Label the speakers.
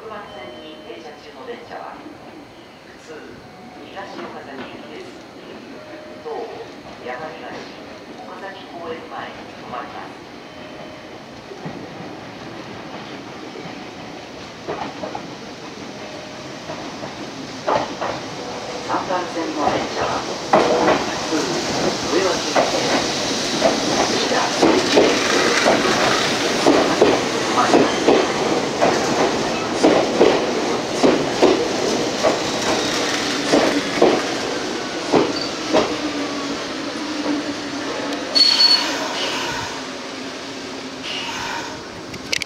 Speaker 1: 番線に停車中の電車は普通東岡崎行きです。同山東岡崎公園前に止まります。3番線の電車